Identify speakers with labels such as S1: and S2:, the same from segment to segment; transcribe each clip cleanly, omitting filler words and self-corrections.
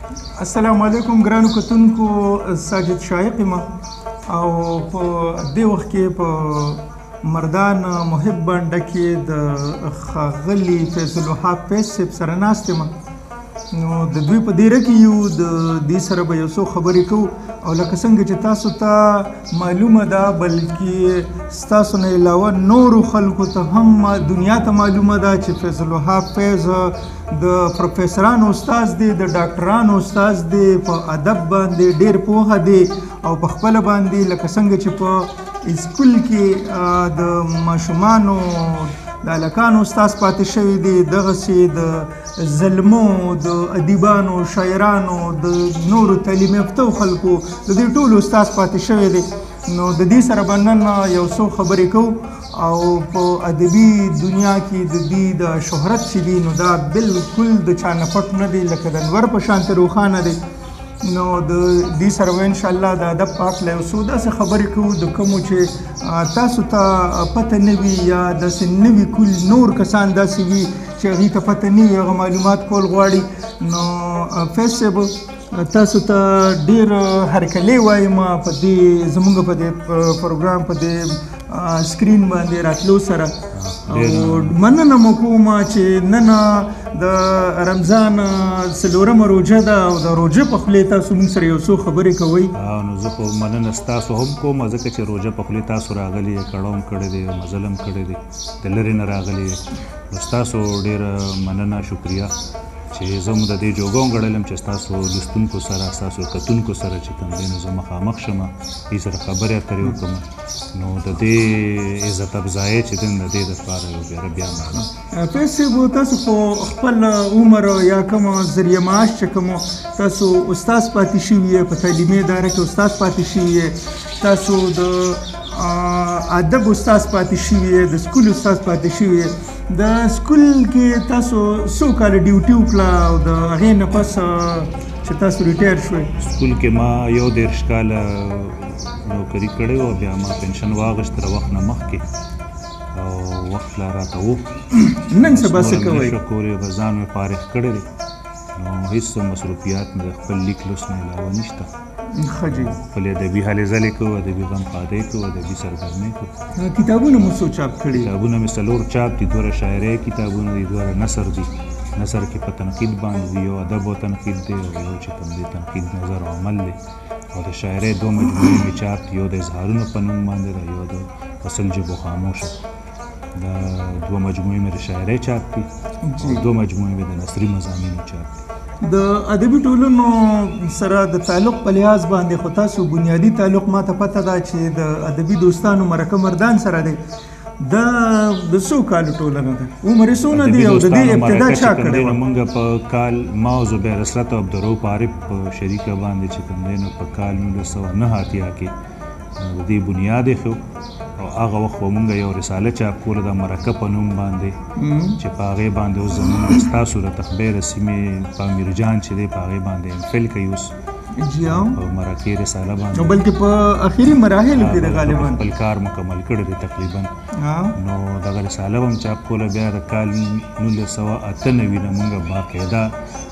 S1: السلام علیکم ګرانو کتونکو، ساجد شایق یم او په دې وخت کې په مردان محب بانډه کې د ښاغلي فیض الوهاب فیض صاحب سره ناست یم. نو د دوی په دیره کې یو د دې سره به یو څو خبرې کوو او لکه څنګه چې تاسو ته معلومه ده بلکې ستاسو نه علاوه نورو خلکو ته هم دنیا ته معلومه ده چې فیض الوهاب فیض د پروفیسرانو استاد دی، د ډاکټرانو استاد دی، په ادب باندې ډیر پوهه دی او په خپله باندې لکه څنګه چې په اسکول کې د ماشومانو د هلکانو استاد پاتې شوی دی، دغسې د زلمو د ادیبانو شاعرانو د نورو تعلیم یافتو خلکو د دې ټولو استاد پاتې شوی دی. نو د دې سره به نن یو څو خبرې کوو او په ادبي دنیا کې د دې د شهرت چې دی نو دا بالکل د چا نه پټ نه دی، لکه د انور په شانتې روښانه دی. نو د دې سره به انشاءالله د ادب په هکله یو څو داسې خبرې کوو د کومو چې تاسو ته پته نه وي یا داسې نه وي کول نور کسان داسې وي چې هغوی ته پته نه وي، هغه معلومات کول غواړي. نو فیض صاحب تاسو ته ډیر هرکلی وایم په دې زموږ په دې پروګرام په دې سکرین باندې راتلو سره او مننه مو کوم چې نن د رمضان څلورمه روژه ده او د روژه په خولې تاسو موږ سره یو څو خبرې کوئ.
S2: نو زه خو مننه ستاسو هم کوم ځکه چې روژه په خولې تاسو راغلي یې، کړه هم کړی دی، مزل هم کړی دی، د لرې نه راغلي یې. نو ستاسو ډېره مننه، شکریه چې زه مو د دې جوګه وګڼلم چې ستاسو لوستونکو سره ستاسو کتونکو سره چې کوم دی نو زه مخامخ شم، دې سره خبرې اترې وکړم. نو د دې عزت افزایي چې دی د دې دپاره یو بیا بیا منم.
S1: فیض صاحب تاسو خو خپل عمر یا کوم ذریعه معاش چې کوم تاسو استاد پاتې شوي یې، په تعلیمي اداره کې استاد پاتې شوي یې، تاسو د ادب استاد پاتې شوي یې، د سکول استاد پاتې شوي یې. د سکول کې تاسو څو کاله ډیوټي وکړه او د هغې نه پس چې تاسو ریټایر شوئ؟
S2: سکول کې ما 11 کاله نوکري کړې وه، بیا ما پنشن واخیست د وخت نه مخکې او وخت لا راته و.
S1: نن سبا څه کوئ؟
S2: نشو کولی، به ځان مې فارغ کړی دی، نو هېڅ مصروفیات مې د خپل لیک لوست نه علاوه نشته.
S1: ښه جي.
S2: خپل ادبي هلې ځلې کوو، ادبي غمخوادۍ کوو، ادبي سرګرمۍ کوو.
S1: کتابونه مو څو چاپ کړي؟
S2: کتابونه مې 4 چاپ دي، 2 شاعرۍ کتابونه دي، 2 نثر دي. نثر کې په تنقید باندې دی، یو ادب او تنقید دی او یو چې کوم دی تنقید نظر او عمل دی. او د شاعرۍ 2 مجموعې مې چاپ دي، یو د اظهارونو په نوم باندې ده، یو د فصل جبو خاموشه. دا 2 مجموعې مې د شاعرۍ چاپ دي او 2 مجموعې مې د نثري مضامینو چاپ دي.
S1: د ادبي ټولنو سره د تعلق په لحاظ باندې خو تاسو بنیادي تعلق ما ته پته ده چې د ادبي دوستانو مرکه مردان سره دی. دا د څو کالو ټولنه ده؟ عمر یې څونه دی او د دې ابتدا چا کړې وه؟
S2: موږ په کال ما او زبیر اسرت او عبدالرؤف عارف په شریکه باندې چې کوم دی نو په کال 1909 کې د دې بنیاد ایښو او هغه وخت به مونږ یو رساله چاپ کوله د مرکه په نوم باندې چې په هغې باندې اوس زموږ ستاسو د تخبیر سیمې په امیرجان چې دی په هغې باندې امفل کوي اوس په مرکې رساله باندې،
S1: بلکې په اخري مراحلو کې د غالبا
S2: خپل کار مکمل کړی دی تقریبا. نو دغه رساله به هم چاپ کوله. بیا د کال 1998 نه مونږ باقاعده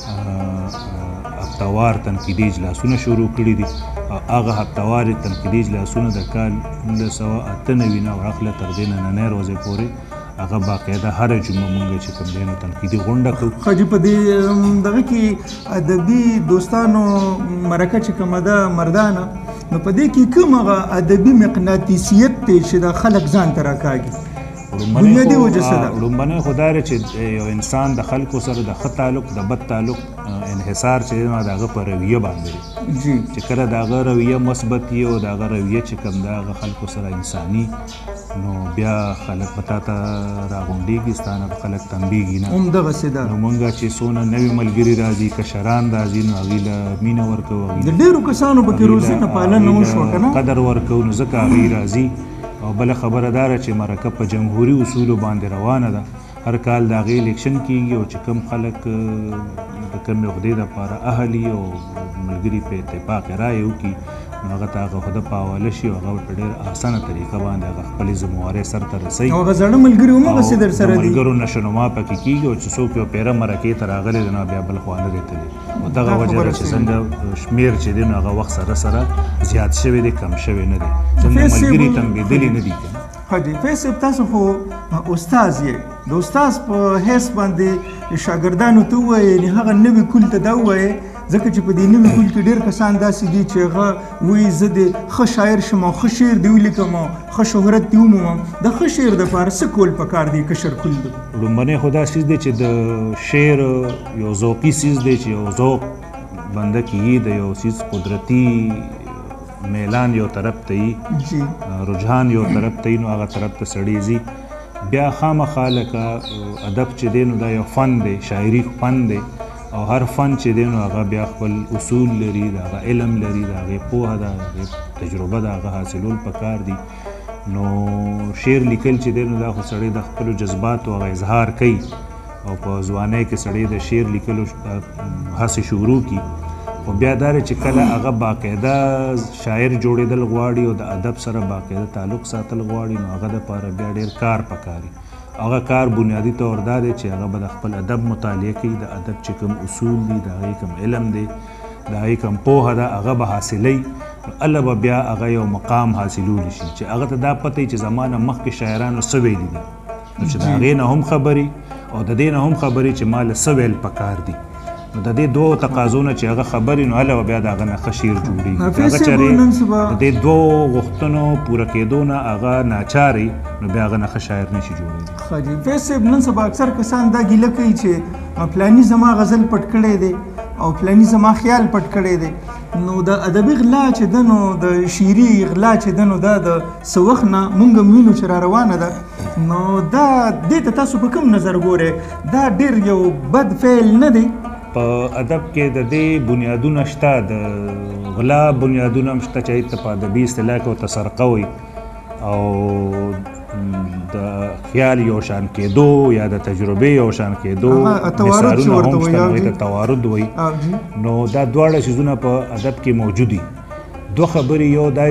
S2: هفتوار تنقیدي اجلاسونه شروع کړي دي. هغه هفتوار تنقیدي اجلاسونه د کال 1998 نه ورخله تر دې نننۍ ورځې پورې هغه باقاعده هره جمعه مونږ چې کوم دی نو تنقیدي غونډه کوو.
S1: ښه جي. په دې دغه کې ادبي دوستانو مرکه چې کومه ده مردانه، نو په دې کې کوم هغه ادبي مقناطیسیت دی چې د خلک ځان ته راکاږي؟ بنیادي وجه څه ده؟
S2: لومبنی خو دا دی چې یو انسان د خلکو سره د ښه تعلق د بد تعلق انحصار چې دی نو د هغه په رویه باندې دی. چې کله د هغه رویه مثبت وي او د هغه رویه چې کوم د هغه خلکو سره انساني، نو بیا خلک په تا ته راغونډېږي، ستا نه خلک تنبیږي نه.
S1: همدغسې ده.
S2: نو مونږ چې څونه نوي ملګري راځي، کشران راځي، نو هغوی له مینه ورکوو،
S1: د ډېرو کسانو پکې روزنه پالنه وشوه که نه،
S2: قدر ورکوو. نو ځکه هغوی راځي. او بله خبره دا ده چې مرکه په جمهوري اصولو باندې روانه ده. هر کال د هغې الیکشن کیږي او چې کوم خلک د کومې عهدې دپاره اهل وي او ملګري په اتفاق رایې وکړي نو هغه ته هغه عهده په حواله شي او هغه ورته ډېر اسانه طریقه باندې هغه خپلې ذموارۍ سرته رسوي
S1: او هغه زاړه ملګري هم هغسې در سره
S2: د
S1: دي
S2: ملګرو نشونما پکې کیږي او چې څوک یو پیره مرکې ته راغلی دی نو بیا بل خوا نه دی تللی او دغه وجه ده چې څنګه شمېر چې دی نو هغه وخت سره سره زیات شوی دی کم شوی نه دی څنګه ملګري تنبېدلي نه دي که
S1: حاجي فیض صاحب تاسو خو استاذ یې د استاذ په حیث باندې شاګردانو ته ووایې یعنې هغه نوي کول ته دا ووایې ځکه چې په دې نوي کول کې ډېر کسان داسې دي چې هغه وایي زه د ښه شاعر شم او ښه شعر دې ولیکم او ښه شهرت دې ومومم د ښه شعر دپاره څه کول پکار دی کشر کول دی
S2: لومړنی خو دا څیز دی چې د شعر یو ذوقي څیز دی چې یو ذوق بنده کې یي د یو څیز قدرتي میلان یو طرف ته یي رجحان یو طرف ته یي نو هغه طرف ته سړی ځي بیا خامخا لکه ادب چې دی نو دا یو فن دی شاعري فن دی او هر فن چې دی نو هغه بیا خپل اصول لري د هغه علم لري د هغې پوهه ده د هغې تجربه د هغه حاصلول پکار دي نو شعر لیکل چې دی نو دا خو سړی د خپلو جذباتو هغه اظهار کوي او په ځوانۍ کې سړی د شعر لیکلو هڅې شروع کړي خو بیا دا چې کله هغه باقاعده شاعر جوړېدل غواړي او د ادب سره باقاعده تعلق ساتل غواړي نو هغه دپاره بیا ډېر کار پکاري هغه کار بنیادي طور دا دی چې هغه به د خپل ادب مطالعه کوي د ادب چې کوم اصول دي د هغې کوم علم دی د هغې کوم پوهه ده هغه به حاصلوي نو هله به بیا هغه یو مقام حاصلولی شي چې هغه ته دا پته وي چې زما نه مخکې شاعرانو څه ویلي دي نو چې د هغې نه هم خبرې او د دې نه هم خبرې چې ما له څه ویل پکار دي نو د دې دوو تقاضو نه چې هغه خبرې نو هله به بیا د هغه نه ښه شعر جوړېږي هغه چېرې د دې دوو غوښتنو پوره کېدو نه هغه ناچاري نو بیا هغه نه ښه شاعر نه شي جوړېږي
S1: ښه جي فیض صاحب نن سبا اکثر کسان دا ګیله کوي چې پلاني زما غزل پټ کړی دی او پلاني زما خیال پټ کړی دی نو د ادبي غلا چې ده نو د شعري غلا چې ده نو دا د څه وخت نه مونږ هم وینو چې را روانه ده نو دا دې ته تاسو په کوم نظر ګورئ دا ډېر یو بد فعل نه دی
S2: په ادب کې د دې بنیادونه شته د غلا بنیادونه هم شته چې ته په ادبي اصطلاح کې ورته سرقه وایي او د خیال یو شان کېدو یا د تجربې یو شان کېدو مثالونه هم شته نو ته توارد وایي نو دا دواړه څیزونه په ادب کې موجود دي دوه خبرې یو دا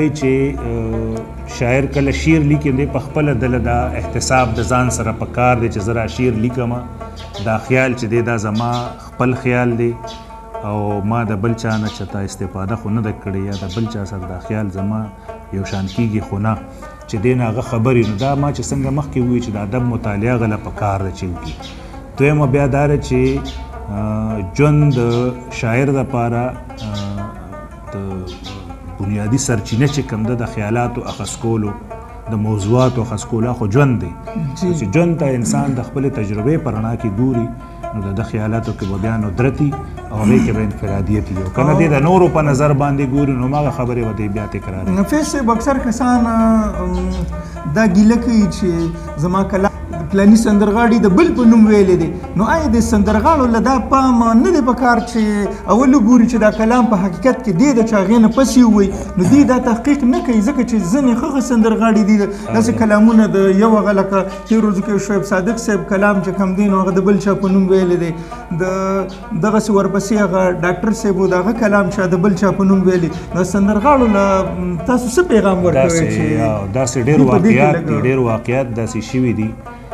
S2: چې شاعر کله شعر لیکي دی په خپله دله دا احتساب د ځان سره په کار دی چې زه را شعر لیکمه دا خیال چې دی دا زما خپل خیال دی او ما د بل چا نه چېرته استفاده خو نه ده کړې یا د بل چا سره دا خیال زما یو شان کېږي خو نه چې دی نه هغه خبرې نو دا ما چې څنګه مخکې ووایي چې د ادب مطالعه غله په کار ده چې وکړي دویمه بیا دا ده چې ژوند د شاعر دپاره د بنیادي سرچینه چې کوم ده د خیالاتو اخذ کولو د موضوعاتو اخذ کولو خو ژوند دی چې ژوند ته انسان د خپلې تجربې په رڼا کې ګوري نو د خیالاتو کې به بیا ندرت وي او هغې کې به انفرادیت وي او که نه دی د نورو په نظر باندې ګوري نو هماغه خبرې به دی بیا تکراروي
S1: فیض صاحب اکثر کسان دا ګیله کوي چې زما کلام پلاني سندرغاړي د بل په نوم ویلی دی نو آیا د سندرغاړو له دا پام نه دی پکار چې اول وګوري چې دا کلام په حقیقت کې دی د چې هغې نه پسې ووایي نو دی دا تحقیق نه کوي ځکه چې ځینې ښه سندرغاړي دي داسې کلامونه د یو هغه لکه تېرو ورځو کې شعیب صادق صاحب کلام چې کوم دی نو هغه د بل چا په نوم ویلی دی د دغسې ورپسې هغه ډاکټر صاحب و د هغه کلام چې د بل چا په نوم ویلي د سندرغاړو له تاسو څه پیغام ورکوئ چې
S2: داسې ډېر واقعیات داسې شوي دي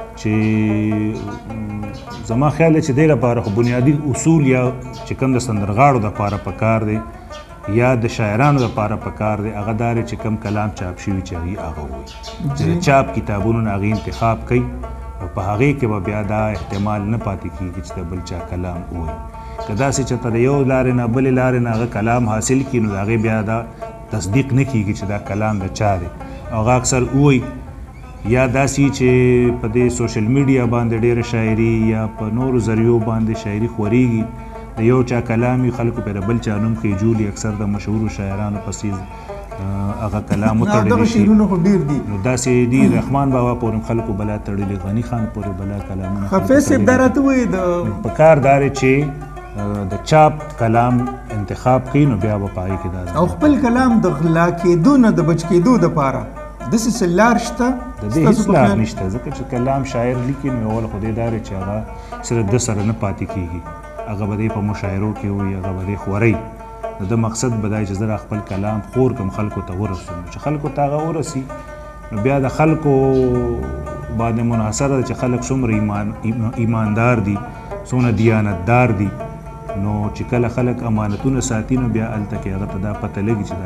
S2: چې زما خیال دی چې دې لپاره خو بنیادي اصول یا چې کوم د سندرغاړو دپاره پکار دی یا د شاعرانو دپاره پکار دی هغه دا دی چې کوم کلام چاپ شوي چې هغې هغه ووایي چې د چاپ کتابونو نه هغې انتخاب کوي او په هغې کې به بیا دا احتمال نه پاتې کېږي چې د بل چا کلام ووایي که داسې چېرته د یو لارې نه بلې لارې نه هغه کلام حاصل کړي نو د هغې بیا دا تصدیق نه کېږي چې دا کلام د چا دی او هغه اکثر ووایي یا داسې چې په دې سوشل میډیا باندې ډېره شاعري یا په نورو ذریعو باندې شاعري خورېږي د یو چا کلام وي خلکو پرې بل چا نوم خېجولي اکثر د مشهورو شاعرانو پسې هغه کلام وتړلی شي نو داسې دي رحمان بابا پورې خلکو بلا تړلي غني خان پورې بلا کلامونه
S1: حافظ صاحب دا راته وایي
S2: په کار دا دی چې د چاپ کلام انتخاب کوي نو بیا به په هغې کې دا
S1: او خپل کلام د غلا کېدو نه د بچ کېدو دپاره داسې څه لار شته
S2: د دې هېڅ لار نشته ځکه چې کلام شاعر لیکي نو اول خو دې دا دی چې هغه صرف د سره نه پاتې کېږي هغه به دې په مشاعرو کې وي هغه به دې خورئ د ده مقصد به دا چې زه خپل کلام خور کم خلکو ته ورسوم چې خلکو ته هغه ورسي نو بیا د خلکو باندې منحصره ده چې خلک څومره ایماندار دي څومره دیانتدار دي نو چې کله خلک امانتونه ساتي نو بیا هلته کې هغه ته دا پته لګي چې دا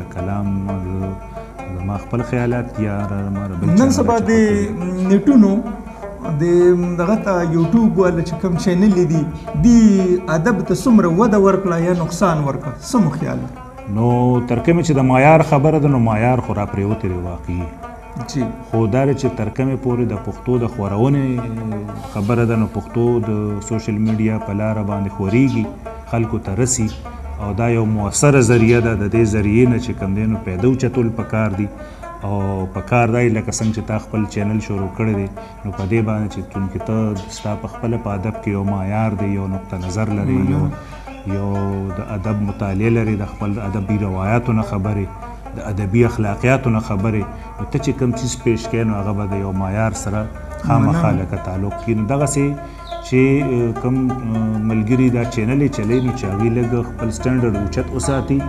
S2: کلام زما خپل خیالات یا
S1: نن سبا د نیټونو د دغه ته یوټیوب والا چې کوم چینل دي دی ادب ته څومره وده ورکړه یا نقصان ورکړه څه مو خیال
S2: نو تر کومه چې د معیار خبره ده نو معیار خو راپرېوتې دی واقعي
S1: جی
S2: خو دا چې تر کومه پورې د پښتو د خورونې خبره ده نو پښتو د سوشل میډیا په لاره باندې خورېږي خلکو ته رسي او دا یو مؤثره ذریعه ده د دې ذریعې نه چې کوم دی نو پیدا اوچتول پکار دي او پکار دی لکه څنګه چې تا خپل چینل شروع کړی دی نو په دې باندې چې چونکې ته ستا په خپله په ادب کې یو معیار دی یو نقطه نظر لري یو د ادب مطالعه لري د خپل ادبي روایاتو نه خبرې د ادبي اخلاقیاتو نه خبرې نو ته چې کوم چیز پیش کوې نو هغه به د یو معیار سره خامخا لکه تعلق کړي نو دغسې چې کوم ملګري دا چینل یې چلی نو چې هغوی لږ خپل سټنډرډ اوچت وساتي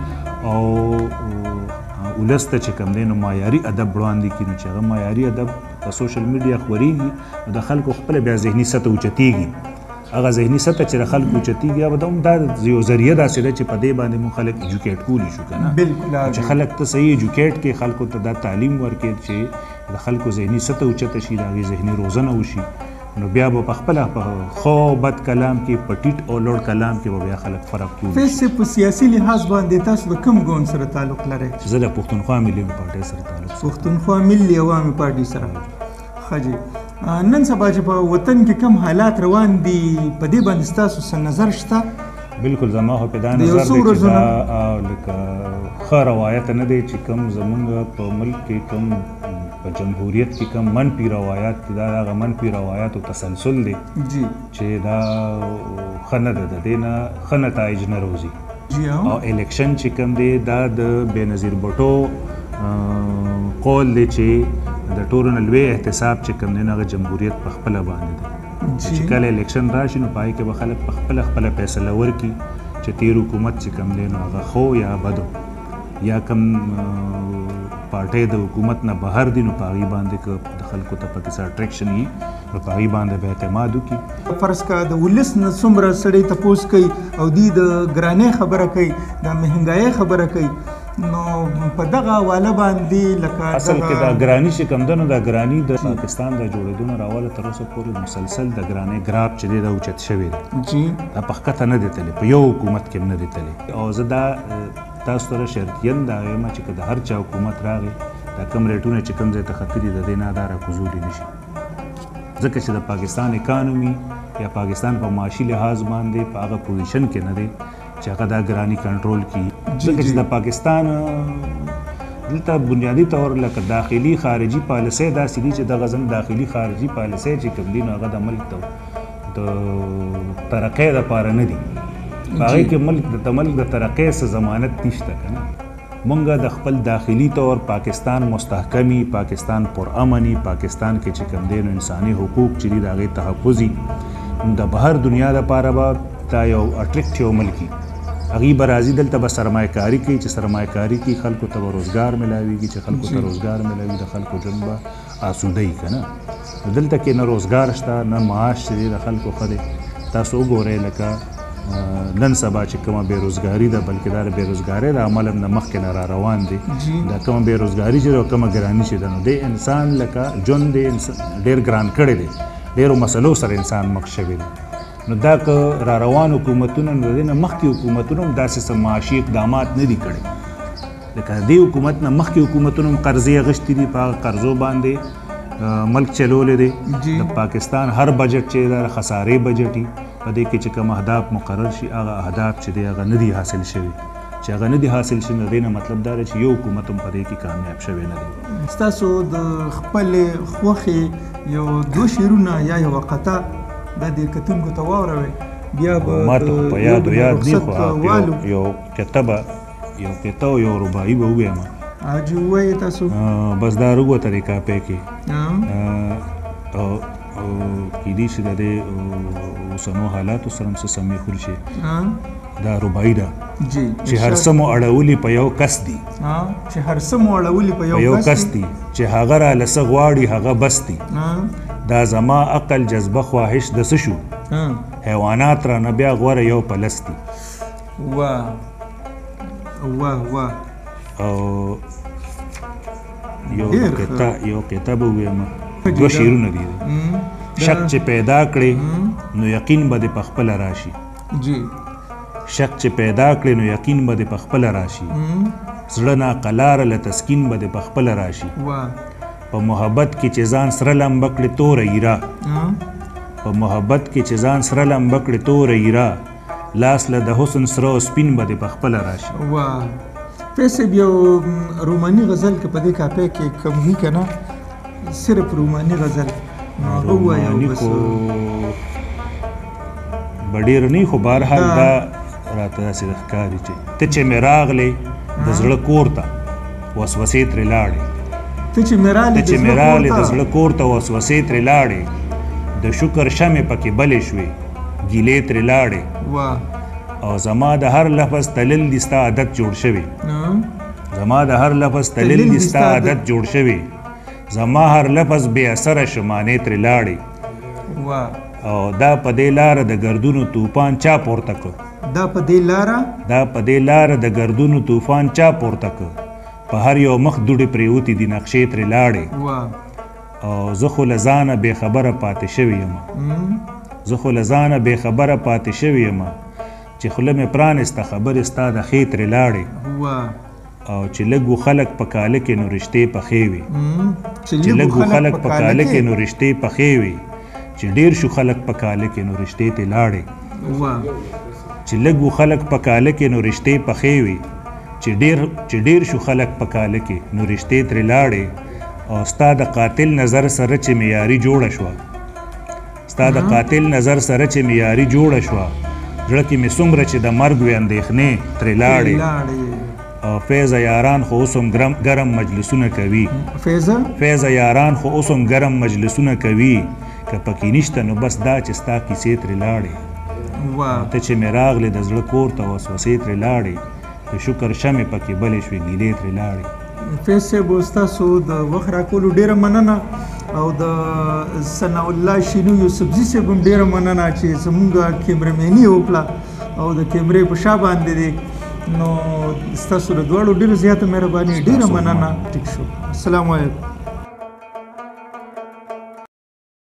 S2: او ولس ته چې کوم دی نو معیاري ادب وړاندې کړي نو چې هغه معیاري ادب په سوشل میډیا خورېږي نو د خلکو خپله بیا ذهني سطح اوچتېږي هغه ذهني سطح چې د خلکو اوچتېږي هغه به هم دا یو ذریعه داسې ده چې په دې باندې مونږ خلک ایجوکیټ کولی شو که نه چې خلک ته صحیح ایجوکیټ کړي خلکو ته دا تعلیم ورکړي چې د خلکو ذهني سطح اوچته شي د هغې ذهني روزنه وشي نو بیا به په خپله په خو بد کلام کې په ټیټ او لوړ کلام کې به بیا خلک فرق کوي.
S1: فیض صاحب په سیاسي لحاظ باندې تاسو د کوم ګوند سره تعلق لرئ؟
S2: زه د پښتونخوا ملي پارټۍ سره تعلق لرم.
S1: پښتونخوا ملي عوامي پارټۍ سره. ښه جی نن سبا چې په وطن کې کوم حالات روان دي په دې باندې ستاسو څه نظر شته؟
S2: بالکل زما خو په دا نظر دی چې دا لکه ښه روایت نه دی چې کوم زمونږ په ملک کې کوم په جمهوریت کې کوم منفي روایات دي دا هغه منفي روایاتو تسلسل دی چې دا ښه نه ده د دې نه ښه نتایج نه روزي او الیکشن چې کوم دی دا د بېنظیر بوټو قول دی چې د ټولو نه لوی احتساب چې کوم دی نو هغه جمهوریت په خپله باندې دی چې کله الیکشن راشي نو په هغې کې به خلک په خپله فیصله ورکړي چې تیر حکومت چې کوم دی نو هغه خو یا بدو یا کوم پارټۍ د حکومت نه بهر دي نو په هغې باندې که د خلکو ته پکې څه اټریکشن وي نو په هغې باندې به اعتماد وکړي.
S1: فرض که د ولس نه څومره سړی تپوس کوي او دوی د ګرانۍ خبره کوي د مهنګایۍ خبره کوي نو په دغه حواله باندې لکه
S2: اصل کې دا ګراني چې کوم ده نو دا ګراني د پاکستان د جوړېدو نه راوله تر اوسه پورې مسلسل د ګرانۍ ګراف چې دی دا اوچت شوی دی دا په ښکته نه دی تللی په یو حکومت کې هم نه دی تللی او زه دا تاسو سره شرطیاً دا وایم چې که د هر چا حکومت راغی دا کم ریټونه چې کوم ځای ته ختلي د دې نه دا راکوزولی نه شي ځکه چې د پاکستان اکانومي یا پاکستان په معاشي لحاظ باندې په هغه پوزیشن کې نه دی چې هغه دا ګراني کنټرول کړي ځکه چې د پاکستان دلته بنیادي طور لکه داخلي خارجي پالیسۍ داسې دي چې دغه زم داخلي خارجي پالیسۍ چې کوم دي نو هغه د ملک د ترقۍ دپاره نه دي په هغې کې د ملک د ترقۍ څه ضمانت نشته که نه مونږ د خپل داخلي طور پاکستان مستحکمي پاکستان پرامني پاکستان کې چې کوم دی نو انساني حقوق چې دي د هغې تحفظي د بهر دنیا دپاره به دا یو اټریکټیو ملک وي هغوی به راځي دلته به سرمایه کاري کوي چې سرمایه کاري کوي خلکو ته به روزګار ملاویږي چې خلکو ته روزګار ملاوي د خلکو ژوند به اسوده وي که نه دلته کې نه روزګار شته نه معاش چې دی د خلکو ښه دی تاسو وګورئ لکه نن سبا چې کومه بېروزګاري ده بلکې دا د بېروزګارۍ د عمل هم نه مخکې نه را روان دی دا کومه بېروزګاري چې ده او کومه ګراني چې ده نو دی انسان لکه ژوند دی ډېر ګران کړی دی ډېرو مسلو سره انسان مخ شوی دی نو دا که را روان حکومتونه نو د دې نه مخکې حکومتونه هم داسې څه معاشي اقدامات نه دي کړي لکه د دې حکومت نه مخکې حکومتونه هم قرضې اخیستي دي په هغه قرضو باندې ملک چلولی دی د پاکستان هر بجټ چې دا خسارې بجټ وي په دې کې چې کوم اهداف مقرر شي هغه اهداف چې دی هغه نه دي حاصل شوي چې هغه نه دي حاصل شوي د دې نه مطلب دا دی چې یو حکومت هم په دې کې کامیاب شوی نه دی.
S1: ستاسو د خپلې خوښې یو دوه شعرونه یا یوه قطعه دا د کتونکو ته واوروئ بیا به
S2: ما ته په یاد دي خو یو قطعه یو رباعي به ووایم
S1: حاجي ووایي تاسو
S2: بس دا روغه طریقه پکې کیدی شي د دې اوسنو حالاتو سره هم څه سمې خور شي دا رباعي ده چې هر څه مو اړولي په یو کس دي
S1: چې هر څه مو اړولي په یو
S2: کس دي چې هغه راله څه غواړي هغه بس دي دا زما عقل جذبه خواهش د څه شو حیوانات رانه بیا غوره یو پلس دي
S1: واه
S2: او یو کتاب ووایم دوه شعرونه دي شک چې پیدا کړې نو یقین به دې په خپله راشي شک چې پیدا کړې نو یقین به دې په خپله راشي زړه ناقلاره له تسکین به دې په خپله راشي په محبت کې چې ځان سره لمبه کړې توره ایره په محبت کې چې ځان سره لمبه کړې توره ایره لاس له د حسن سره او سپین به دې په خپله راشي
S1: فیصل یو روماني غزل که په دې کاپۍ کې کم وي که نه صرف روماني غزل
S2: روماني خو به ډېر نه خو بهرحال دا راته داسې ښکاري چې ته چې مې راغلې د زړه کور ته وسوسې ترې لاړې
S1: ته چې مې
S2: راغلې د زړه کور ته وسوسې ترې لاړې د شکر شمې پکې بلې شوې ګیلې ترې لاړې او زما د هر لفظ تلل دي ستا عادت جوړ شوی زما د هر لفظ تلل دي ستا عادت جوړ شوی زما هر لفظ بې اثره شمانې ترې لاړې او دا په دې لاره د ګردونو طوفان چا پورته کړ
S1: دا په دې لاره د ګردونو طوفان چا پورته کړ په هر یو مخ دوړې پرېوتې دي نقشې ترې لاړې او زه خو له ځانه بې خبره پاتې شوی یم چې خوله مې پرانسته خبرې ستا د ښې ترې لاړې او چې لږ و خلک په کاله کې نو رشتې پخې وي چې ډېر شو خلک په کاله کې نو رشتې ترې لاړې چې لږ و خلک په کاله کې نو رشتې پخې وي چې ډېر شو خلک په کاله کې نو رشتې ترې لاړې او ستا د قاتل نظر سره چې معیاري جوړه شوه زړه کې مې څومره چې د مرګ وې اندېښنې ترې لاړې او فیضه یاران خو اوس هم ګرم مجلسونه کوي که پکې نشته نو بس دا چې ستا کیسې ترې لاړې ته چې مې راغلې د زړه کور ته وسوسې ترې لاړې د شکر شمې پکې بلې شوې ګیلې ترې لاړې فیض صاحب ستاسو د وخت راکولو ډېره مننه او د ثناء الله شینو یوسفزي صاحب هم ډېره مننه چې زمونږ کیمرمیني وکړه او د کیمرې په شا باندې دی نو ستاسو د دواړو ډېره زیاته مهرباني ډېره مننه ټیک شو السلام علیکم